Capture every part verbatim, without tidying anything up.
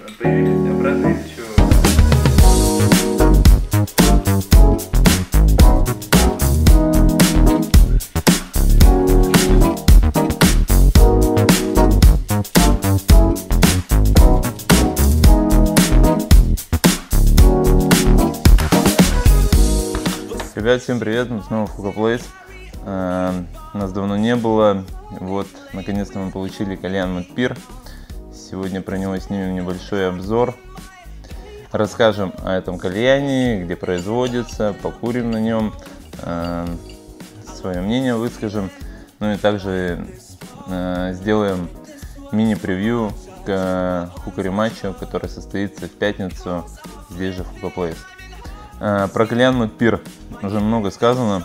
появились обратно еще. Ребят, всем привет, мы снова в Hookah Place. Э, нас давно не было, вот, наконец-то мы получили кальян Медпир. Сегодня про него снимем небольшой обзор. Расскажем о этом кальяне, где производится, покурим на нем, э, свое мнение выскажем. Ну и также э, сделаем мини-превью к хукари-матчу, который состоится в пятницу здесь же в Hookah Place. Про кальян Медпир уже много сказано.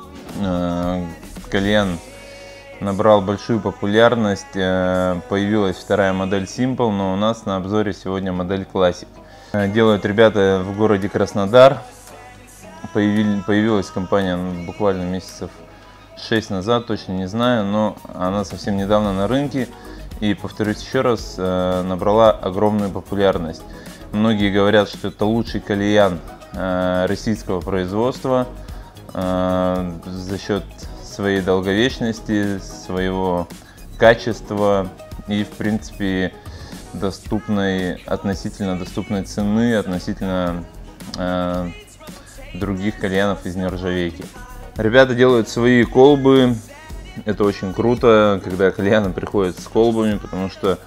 Кальян набрал большую популярность, появилась вторая модель Simple, но у нас на обзоре сегодня модель Classic. Делают ребята в городе Краснодар. Появилась компания буквально месяцев шесть назад, точно не знаю, но она совсем недавно на рынке и, повторюсь еще раз, набрала огромную популярность. Многие говорят, что это лучший кальян российского производства э, за счет своей долговечности, своего качества и, в принципе, доступной, относительно доступной цены, относительно э, других кальянов из нержавейки. Ребята делают свои колбы. Это очень круто, когда кальяны приходят с колбами, потому что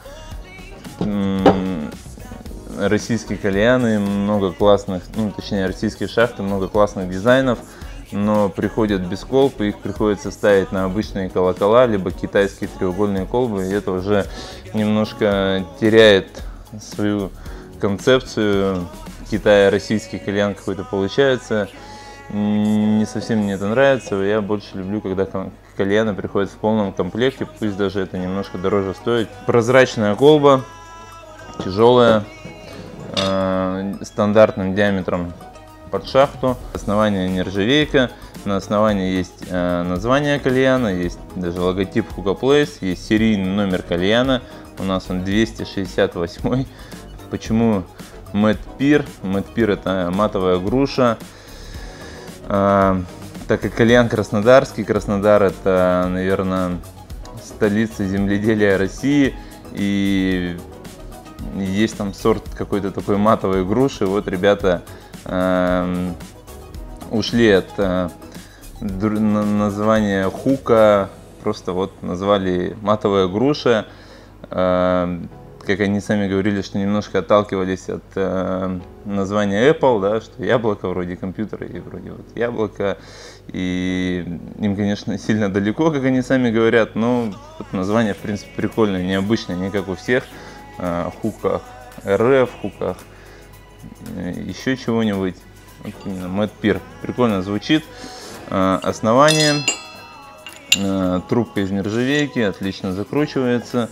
российские кальяны, много классных, ну точнее российские шахты, много классных дизайнов, но приходят без колб, их приходится ставить на обычные колокола, либо китайские треугольные колбы, и это уже немножко теряет свою концепцию. Китая-российский кальян какой-то получается, не совсем мне это нравится. Я больше люблю, когда кальяны приходят в полном комплекте, пусть даже это немножко дороже стоит. Прозрачная колба, тяжелая, стандартным диаметром под шахту. Основание нержавейка. На основании есть э, название кальяна, есть даже логотип Hookah Place, есть серийный номер кальяна. У нас он двести шестьдесят восемь. Почему Медпир? Медпир — это матовая груша. Э, так как кальян краснодарский, Краснодар — это, наверное, столица земледелия России, и есть там сорт какой-то такой матовой груши. Вот ребята э, ушли от э, названия хука, просто вот назвали матовая груша. Э, как они сами говорили, что немножко отталкивались от э, названия Apple, да, что яблоко вроде компьютера и вроде вот яблоко. И им, конечно, сильно далеко, как они сами говорят, но вот название, в принципе, прикольное, необычное, не как у всех. Хуках эр эф, хуках еще чего-нибудь. Вот именно Медпир. Прикольно звучит. Основание. Трубка из нержавейки, отлично закручивается.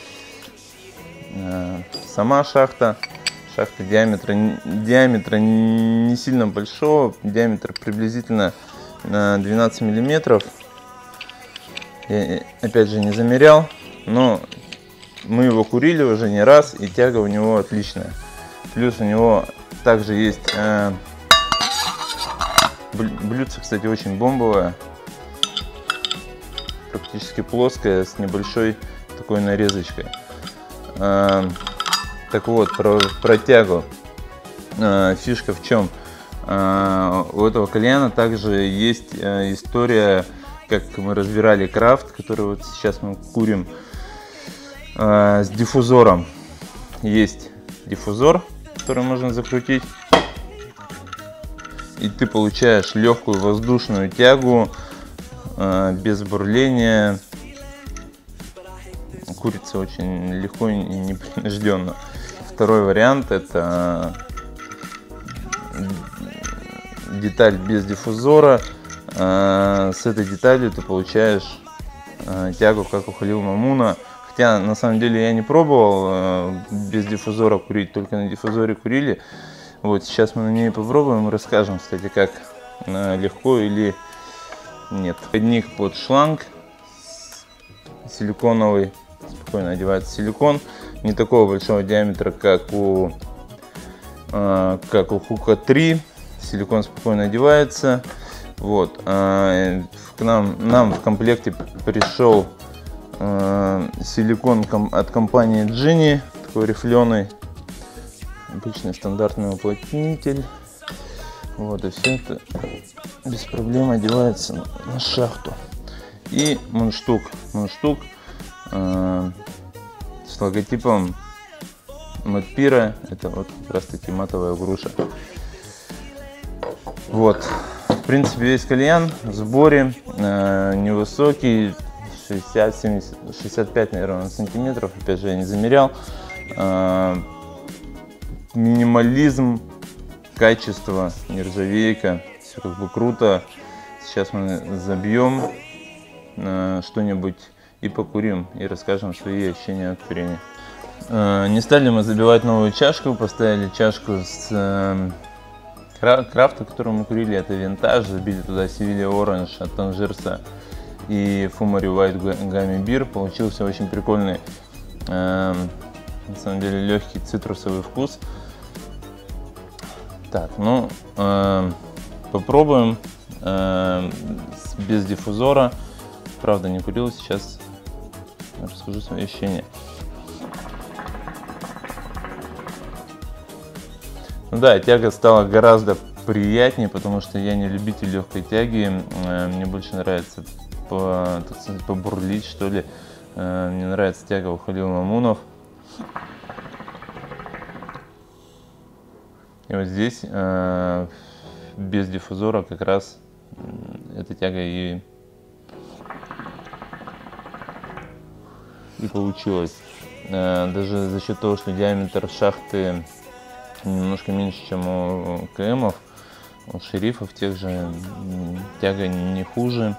Сама шахта. Шахта диаметра, диаметра не сильно большого. Диаметр приблизительно двенадцать миллиметров. Я опять же не замерял, но мы его курили уже не раз, и тяга у него отличная. Плюс у него также есть э, блюдце, кстати, очень бомбовое, практически плоское, с небольшой такой нарезочкой. Э, так вот, про, про тягу. Э, фишка в чем? Э, у этого кальяна также есть э, история, как мы разбирали крафт, который вот сейчас мы курим, с диффузором. Есть диффузор, который можно закрутить, и ты получаешь легкую воздушную тягу без бурления. Курится очень легко и непринужденно. Второй вариант — это деталь без диффузора. С этой деталью ты получаешь тягу, как у Халил Мамуна. Хотя на самом деле я не пробовал э, без диффузора курить, только на диффузоре курили. Вот сейчас мы на ней попробуем и расскажем, кстати, как э, легко или нет. Переходник под шланг силиконовый, спокойно одевается силикон. не такого большого диаметра, как у, э, как у Хука три. Силикон спокойно одевается. Вот. Э, к нам, нам в комплекте пришел э, силикон ком, от компании Genie, такой рифленый, обычный стандартный уплотнитель. Вот, и все это без проблем одевается на, на шахту. И мундштук. Мундштук э, с логотипом Мэтпира. Это вот как раз таки матовая груша. Вот. В принципе, весь кальян в сборе. Э, невысокий. шестьдесят семьдесят, шестьдесят пять, наверное, сантиметров. Опять же, я не замерял. Э, минимализм. Качество, нержавейка, все как бы круто. Сейчас мы забьем э, что-нибудь и покурим, и расскажем свои ощущения от курения. Э, не стали мы забивать новую чашку, поставили чашку с э, крафта, которую мы курили, это винтаж, забили туда Sevilla Orange от Танжерса и Fumari White Gummy Beer. Получился очень прикольный, э, на самом деле легкий цитрусовый вкус. Так, ну, э, попробуем э, без диффузора. Правда, не курил, сейчас расскажу свои ощущения. Ну да, тяга стала гораздо приятнее, потому что я не любитель легкой тяги. Э, мне больше нравится по, так сказать, побурлить, что ли. Э, мне нравится тяга у Халил Мамунов. И вот здесь э, без диффузора как раз эта тяга и, и получилась. Э, даже за счет того, что диаметр шахты немножко меньше, чем у КМов, у шерифов тех же, тяга не хуже.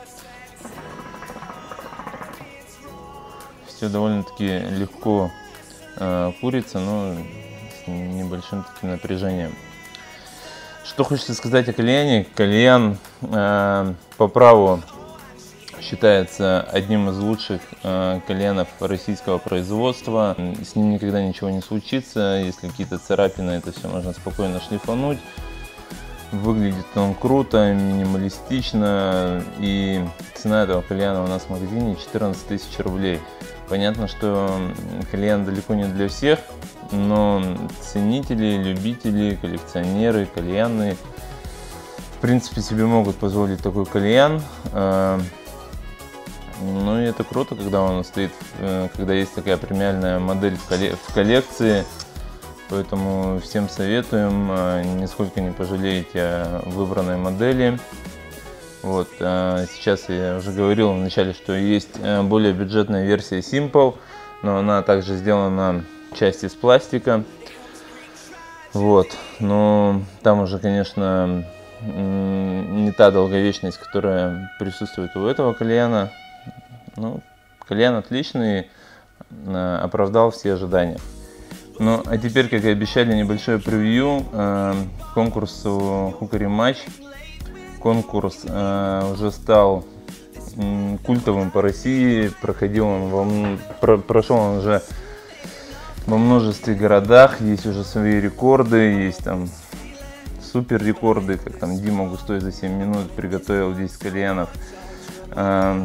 Все довольно-таки легко э, курится, но небольшим таким напряжением. Что хочется сказать о кальяне? Кальян э, по праву считается одним из лучших э, кальянов российского производства. С ним никогда ничего не случится. Если какие-то царапины, это все можно спокойно шлифануть. Выглядит он круто, минималистично. И цена этого кальяна у нас в магазине четырнадцать тысяч рублей. Понятно, что кальян далеко не для всех, но ценители, любители, коллекционеры, кальяны в принципе себе могут позволить такой кальян. Ну и это круто, когда он стоит, когда есть такая премиальная модель в коллекции. Поэтому всем советуем, нисколько не пожалеете о выбранной модели. Вот, сейчас я уже говорил вначале, что есть более бюджетная версия Simple, но она также сделана часть из пластика. Вот, но там уже, конечно, не та долговечность, которая присутствует у этого кальяна. Ну, кальян отличный, оправдал все ожидания. Ну, а теперь, как и обещали, небольшое превью э, конкурсу Hookery Match. Конкурс э, уже стал э, культовым по России, проходил он во, про, прошел он уже во множестве городах, есть уже свои рекорды, есть там супер рекорды, как там Дима Густой за семь минут приготовил десять кальянов. Э,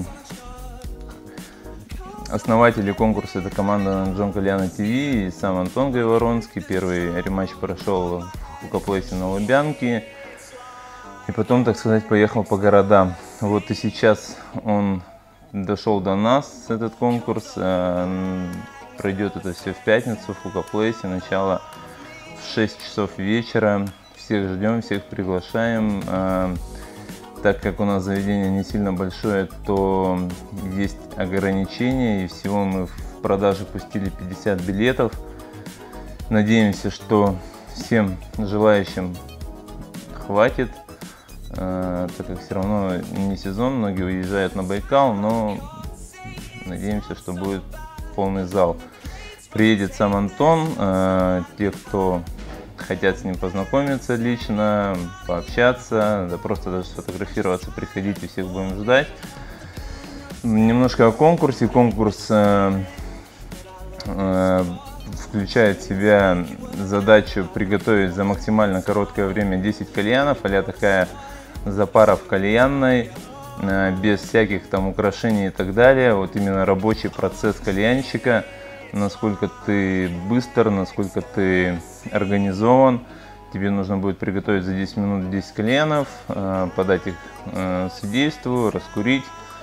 Основатели конкурса — это команда Джон Кальяна ТВ и сам Антон Гайворонский. Первый рематч прошел в Хукаплейсе на Лубянке. И потом, так сказать, поехал по городам. Вот и сейчас он дошел до нас, этот конкурс. Пройдет это все в пятницу в Хукаплейсе. Начало в шесть часов вечера. Всех ждем, всех приглашаем. Так как у нас заведение не сильно большое, то есть ограничения, и всего мы в продаже пустили пятьдесят билетов. Надеемся, что всем желающим хватит, так как все равно не сезон, многие уезжают на Байкал, но надеемся, что будет полный зал. Приедет сам Антон, те, кто хотят с ним познакомиться лично, пообщаться, да просто даже сфотографироваться, приходите, всех будем ждать. Немножко о конкурсе. Конкурс э, э, включает в себя задачу приготовить за максимально короткое время десять кальянов, а-ля такая запара в кальянной, без всяких там украшений и так далее. Вот именно рабочий процесс кальянщика, насколько ты быстр, насколько ты организован. Тебе нужно будет приготовить за десять минут десять кальянов, подать их судейству, раскурить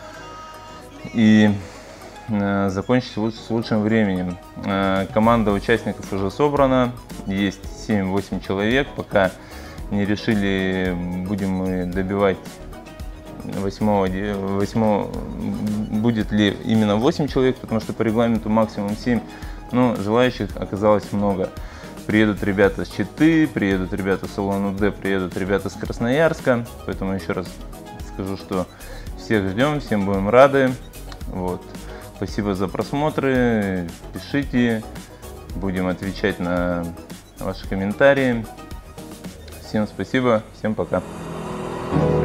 и закончить с лучшим временем. Команда участников уже собрана, есть семь-восемь человек, пока не решили, будем мы добивать восьмого, восьмого, будет ли именно восемь человек, потому что по регламенту максимум семь, но желающих оказалось много. Приедут ребята с Читы, приедут ребята с Улан-Удэ, приедут ребята с Красноярска, поэтому еще раз скажу, что всех ждем, всем будем рады. Вот. Спасибо за просмотры, пишите, будем отвечать на ваши комментарии. Всем спасибо, всем пока.